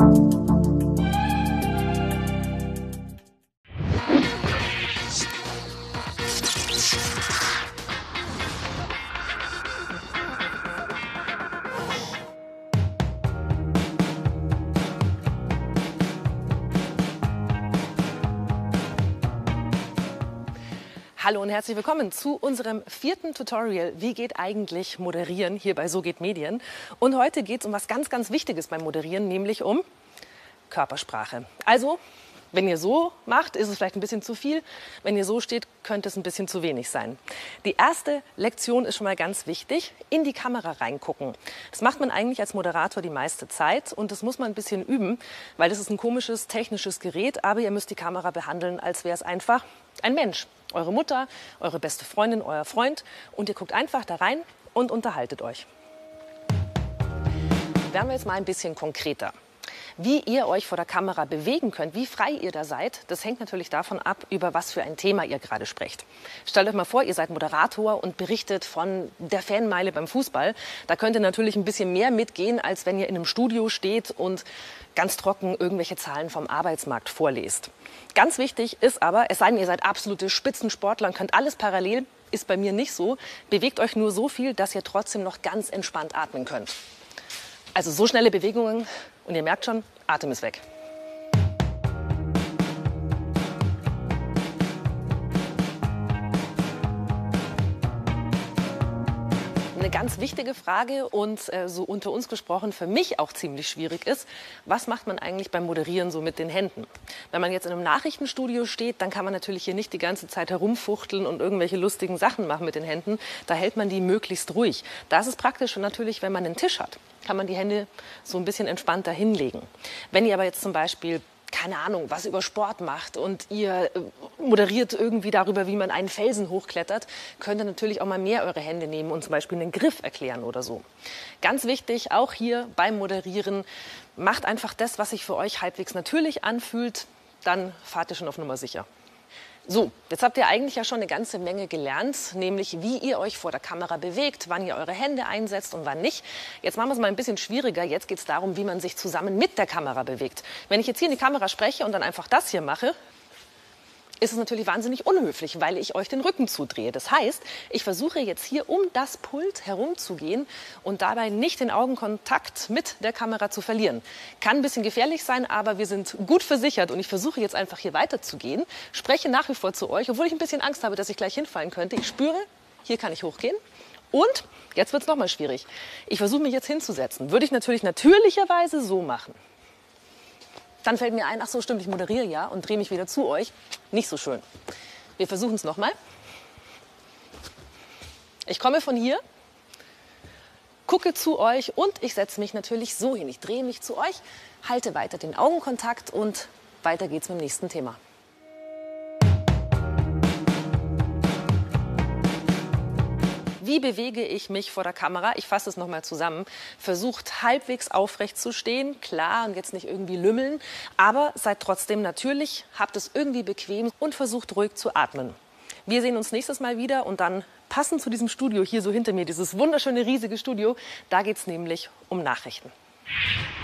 Hallo und herzlich willkommen zu unserem 4. Tutorial. Wie geht eigentlich Moderieren hier bei So geht Medien? Und heute geht es um was ganz, ganz Wichtiges beim Moderieren, nämlich um Körpersprache. Also, wenn ihr so macht, ist es vielleicht ein bisschen zu viel. Wenn ihr so steht, könnte es ein bisschen zu wenig sein. Die erste Lektion ist schon mal ganz wichtig: in die Kamera reingucken. Das macht man eigentlich als Moderator die meiste Zeit und das muss man ein bisschen üben, weil das ist ein komisches technisches Gerät, aber ihr müsst die Kamera behandeln, als wäre es einfach ein Mensch. Eure Mutter, eure beste Freundin, euer Freund, und ihr guckt einfach da rein und unterhaltet euch. Werden wir jetzt mal ein bisschen konkreter. Wie ihr euch vor der Kamera bewegen könnt, wie frei ihr da seid, das hängt natürlich davon ab, über was für ein Thema ihr gerade sprecht. Stellt euch mal vor, ihr seid Moderator und berichtet von der Fanmeile beim Fußball. Da könnt ihr natürlich ein bisschen mehr mitgehen, als wenn ihr in einem Studio steht und ganz trocken irgendwelche Zahlen vom Arbeitsmarkt vorlest. Ganz wichtig ist aber, es sei denn, ihr seid absolute Spitzensportler und könnt alles parallel, ist bei mir nicht so. Bewegt euch nur so viel, dass ihr trotzdem noch ganz entspannt atmen könnt. Also so schnelle Bewegungen und ihr merkt schon, Atem ist weg. Eine ganz wichtige Frage und so unter uns gesprochen für mich auch ziemlich schwierig ist: Was macht man eigentlich beim Moderieren so mit den Händen? Wenn man jetzt in einem Nachrichtenstudio steht, dann kann man natürlich hier nicht die ganze Zeit herumfuchteln und irgendwelche lustigen Sachen machen mit den Händen. Da hält man die möglichst ruhig. Das ist praktisch natürlich, wenn man einen Tisch hat, kann man die Hände so ein bisschen entspannter hinlegen. Wenn ihr aber jetzt zum Beispiel, keine Ahnung, was über Sport macht und ihr moderiert irgendwie darüber, wie man einen Felsen hochklettert, könnt ihr natürlich auch mal mehr eure Hände nehmen und zum Beispiel einen Griff erklären oder so. Ganz wichtig, auch hier beim Moderieren, macht einfach das, was sich für euch halbwegs natürlich anfühlt, dann fahrt ihr schon auf Nummer sicher. So, jetzt habt ihr eigentlich ja schon eine ganze Menge gelernt, nämlich wie ihr euch vor der Kamera bewegt, wann ihr eure Hände einsetzt und wann nicht. Jetzt machen wir es mal ein bisschen schwieriger. Jetzt geht es darum, wie man sich zusammen mit der Kamera bewegt. Wenn ich jetzt hier in die Kamera spreche und dann einfach das hier mache, ist es natürlich wahnsinnig unhöflich, weil ich euch den Rücken zudrehe. Das heißt, ich versuche jetzt hier um das Pult herumzugehen und dabei nicht den Augenkontakt mit der Kamera zu verlieren. Kann ein bisschen gefährlich sein, aber wir sind gut versichert und ich versuche jetzt einfach hier weiterzugehen, spreche nach wie vor zu euch, obwohl ich ein bisschen Angst habe, dass ich gleich hinfallen könnte. Ich spüre, hier kann ich hochgehen. Und jetzt wird es nochmal schwierig. Ich versuche mich jetzt hinzusetzen. Würde ich natürlicherweise so machen. Dann fällt mir ein, ach so, stimmt, ich moderiere ja und drehe mich wieder zu euch. Nicht so schön. Wir versuchen es nochmal. Ich komme von hier, gucke zu euch und ich setze mich natürlich so hin. Ich drehe mich zu euch, halte weiter den Augenkontakt und weiter geht's mit dem nächsten Thema. Wie bewege ich mich vor der Kamera? Ich fasse es nochmal zusammen. Versucht halbwegs aufrecht zu stehen, klar, und jetzt nicht irgendwie lümmeln, aber seid trotzdem natürlich, habt es irgendwie bequem und versucht ruhig zu atmen. Wir sehen uns nächstes Mal wieder und dann passend zu diesem Studio hier so hinter mir, dieses wunderschöne riesige Studio, da geht es nämlich um Nachrichten.